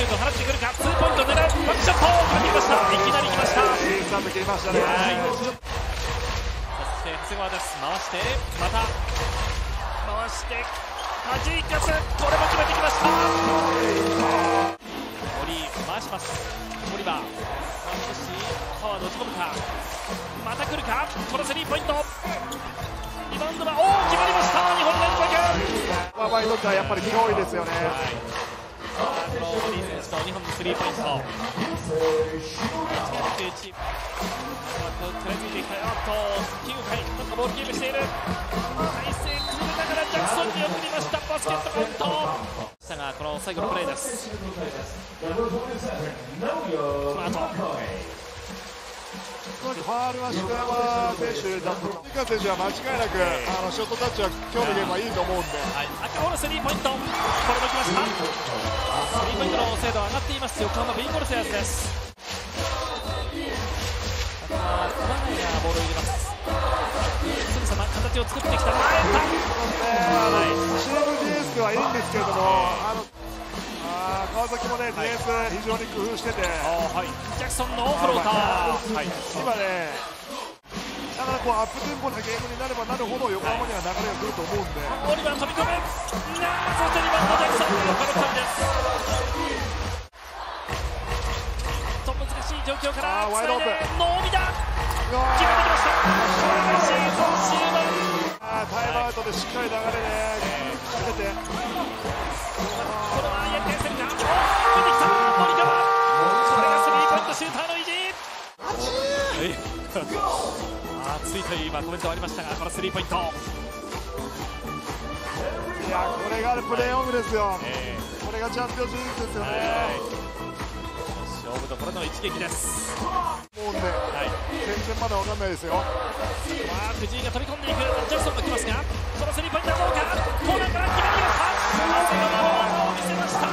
シュート放ってくるか、ツーポイント狙うバックショットを決めました。いきなり来ました。 いいスタート切りましたね。 そして長谷川です。回してまた回して弾かす、これも決めてきました。森回します。オリバー少しパワーで落ち込むか、また来るか、このスリーポイントリバウンドは決まりました。日本連続。 馬場にとってはやっぱり脅威ですよね。 この森選手の2本のスリーポイント、間違いなくチーム食らいついていきたい。9回なんかボールキープしている。体勢崩れながらジャクソンに送りました。バスケットカウントしたが、この最後のプレーです。スマートファールは篠山選手だと、三川選手は間違いなくショットタッチは今日のゲームはいいと思うんで、 赤穂のスリーポイント、これも来ました。スリーポイントの精度は上がっています横浜ビーゴルセアーズです。あとは熊谷がボールを入れます。すぐさま形を作ってきた。 チームディフェンスはいいんですけれども、川崎もね、ディフェンス非常に工夫してて、 ジャクソンのオフローター、 今ね、だからこうアップテンポなゲームになればなるほど横浜には流れが来ると思うんで、 オリバー飛び込む、そしてリバウンドジャクソンのこの距離です。と難しい状況からワイドオープン、 ノービだ、決めてきました。これがシーズン終盤。 タイムアウトでしっかり流れね、決めて、 これはやり返せるか、決めてきた森川、これがスリーポイントシューターの意地。熱いという今コメントありましたが、このスリーポイント、 いやこれがプレーオフですよ、これがチャンピオンシリーズですよね。 勝負どころの一撃です。 もうね、全然まだ分かんないですよ。 藤井が飛び込んでいく、ジャクソンが来ますが、このスリーポイントはどうか、コーナーから決めてきました。長谷川の技を見せました。